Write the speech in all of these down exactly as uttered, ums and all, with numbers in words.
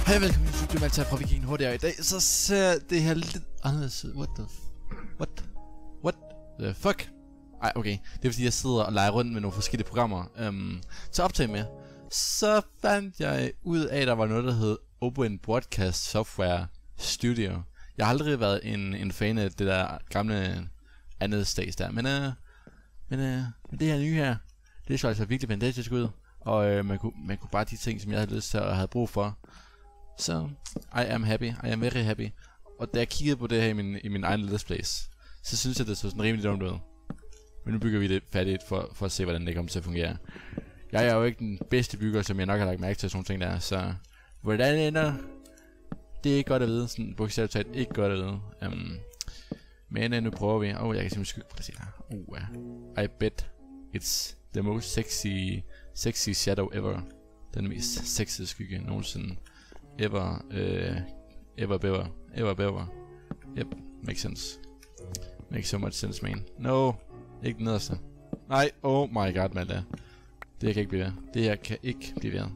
Hej, velkommen til YouTube, Malta fra Viking H D R. I dag så ser det her lidt anderledes ud. What the f... What? What the fuck? Ej, okay. Det er fordi jeg sidder og leger rundt med nogle forskellige programmer um, til at optage med. Så fandt jeg ud af, at der var noget, der hed Open Broadcast Software Studio. Jeg har aldrig været en, en fan af det der gamle andet stats der. Men, uh, men, uh, men det her nye her, det så altså virkelig fantastisk ud. Og uh, man, kunne, man kunne bare de ting, som jeg havde lyst til at have brug for. Så, I am happy, I am very happy. Og da jeg kiggede på det her i min, i min egen let's plays, så synes jeg, det så sådan rimelig dumt ud. Men nu bygger vi det færdigt for, for at se, hvordan det kommer til at fungere. Jeg er jo ikke den bedste bygger, som jeg nok har lagt mærke til sådan nogle ting der, så hvordan det ender, det er ikke godt at vide, sådan bogstaveligt talt ikke godt at vide. Um, men uh, nu prøver vi. Åh, oh, jeg kan simpelthen skygge på det her. Uh, uh. I bet it's the most sexy, sexy shadow ever. Den mest sexy skygge nogensinde. Ever, uh, ever bever, ever bever. Yep, makes sense. Makes so much sense, man. No, ikke den nederste. Nej, oh my god, man. Det her kan ikke blive ved. Det her kan ikke blive ved.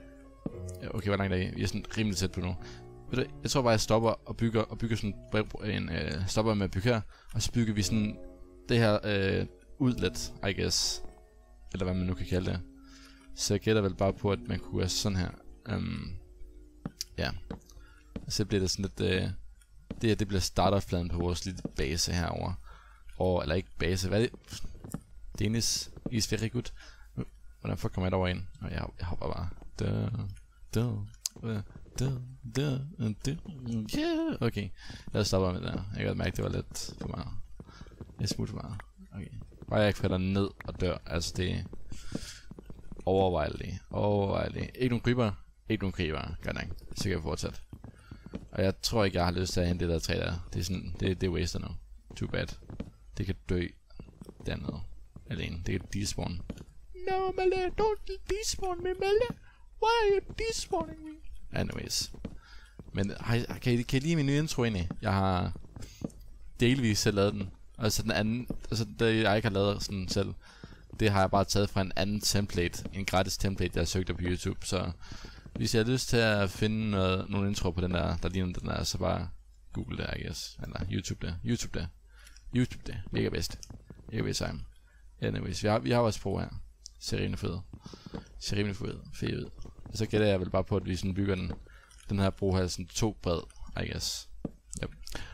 Okay, hvor langt er I? Vi er sådan rimelig tæt på nu. Ved du, jeg tror bare, jeg stopper og bygger, og bygger sådan en, uh, stopper med at bygge her. Og så bygger vi sådan det her uh, ud lidt, I guess. Eller hvad man nu kan kalde det. Så jeg gætter vel bare på, at man kunne gøre sådan her. Um, Ja, så bliver det sådan lidt, øh, det her, det bliver starterfladen på vores lille base herover. Og, eller ikke base, hvad er det? Dennis is very good. Hvordan fuck kommer jeg derover ind? Og jeg, jeg hopper bare. Da, da, da, da, da, yeah. Okay, jeg stopper med det der. Jeg kan godt mærke, det var lidt for meget. Jeg smut for meget. Okay, bare jeg ikke falder ned og dør. Altså det er overvejeligt. Overvejeligt. Ikke nogen creeper. Ikke nogen creeper, godt nok. Så kan jeg fortsætte. Og jeg tror ikke, jeg har lyst til at hente det der træ der. Det er sådan, det, det er waster nu. Too bad. Det kan dø dernede. Alene. Det kan despawn. No, Malle, don't despawn me, Malle. Why are you despawning me? Anyways. Men kan I, kan I lide min nye intro egentlig? Jeg har delvis selv lavet den. Altså den anden, altså det jeg ikke har lavet sådan selv, det har jeg bare taget fra en anden template. En gratis template, jeg søgte på YouTube, så hvis jeg har lyst til at finde noget, nogle intro på den der, der ligner den der, så bare Google det, I guess. Eller YouTube det. YouTube det. YouTube det. Mega bedst. Mega bedst time. Anyways, vi har, vi har også på her. Ser rimelig fed. Ser rimelig fed. Fed ud. Og så gætter jeg vel bare på, at vi sådan bygger den, den her bro her sådan to bred, I guess. Yep.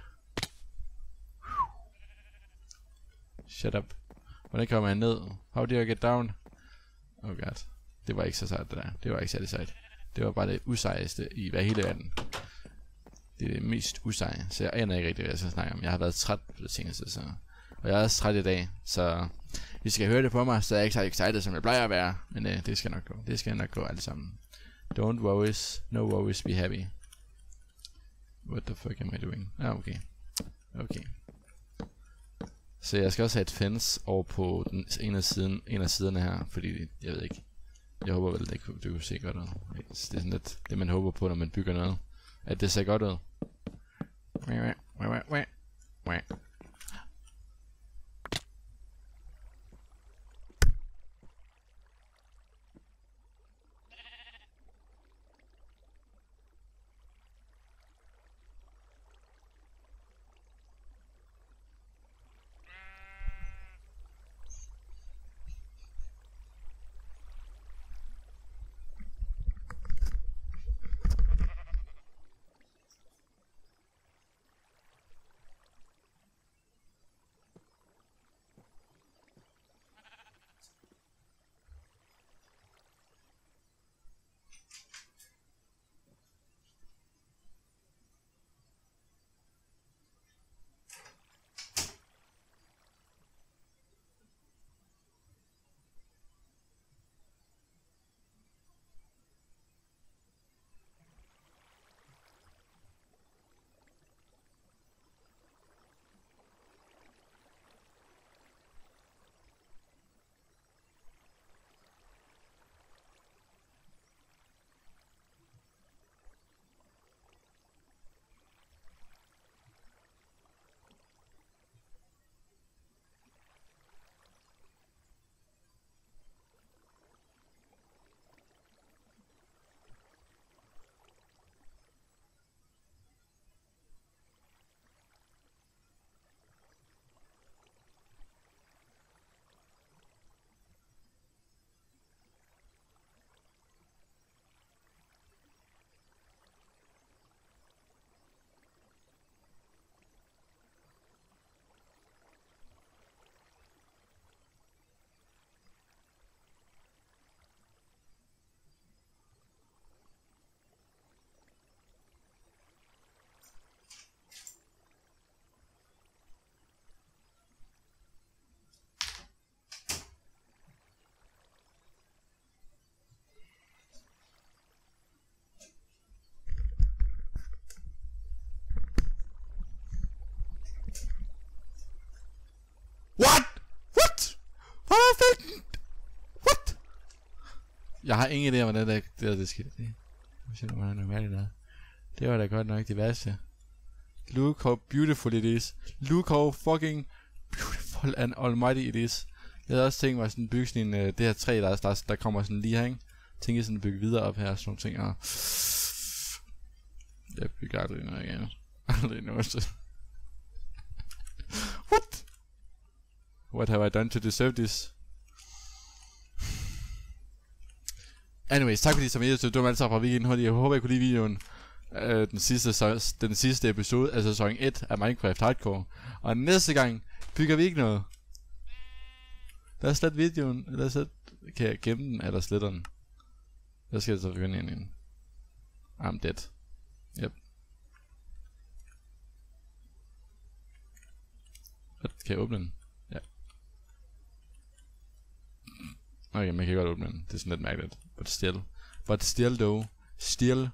Shut up. Hvordan kommer jeg ned? How do I get down? Oh god. Det var ikke så sejt det der. Det var ikke særlig sejt. Det var bare det usejeste i hver hele verden. Det er det mest useje. Så jeg aner ikke rigtig, hvad jeg skal snakke om. Jeg har været træt på det seneste, så. Og jeg er også træt i dag, så hvis I skal høre det på mig, så er jeg ikke så excited, som jeg plejer at være. Men øh, det skal nok gå. Det skal nok gå alt sammen. Don't worries. No worries, be happy. What the fuck am I doing? Ah, okay. Okay. Så jeg skal også have et fence over på den ene af siden, en af siderne her, fordi jeg ved ikke. Jeg håber vel, at det kunne se godt ud. Det er sådan lidt det, man håber på, når man bygger noget. At det ser godt ud. Jeg har ingen idé om, hvordan det, det, det skete. Det, det, det var da godt nok det værste. Look how beautiful it is. Look how fucking beautiful and almighty it is. Jeg havde også tænkt mig sådan bygge sådan en, uh, det her træ, der, der, der kommer sådan lige her, ikke? Tænker sådan bygge videre op her, sådan nogle ting her. Jeg bygger aldrig noget igen. Aldrig noget. What? What have I done to deserve this? Anyways, tak fordi I så med. Det var alt sammen fra Weekend H D. Jeg håber, I kunne lide videoen. Uh, den, sidste, den sidste episode af sæson et af Minecraft Hardcore. Og næste gang bygger vi ikke noget. Lad os slet videoen. Lad os slet... Kan jeg gemme den, eller sletter den? Jeg skal så begynde ind i den. I'm dead. Yep. Kan jeg åbne den? Ja. Okay, man kan godt åbne den. Det er sådan lidt mærkeligt. But still. But still though. Still.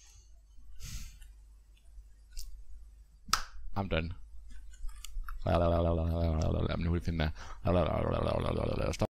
I'm done. Lad mig hurtigt finde der.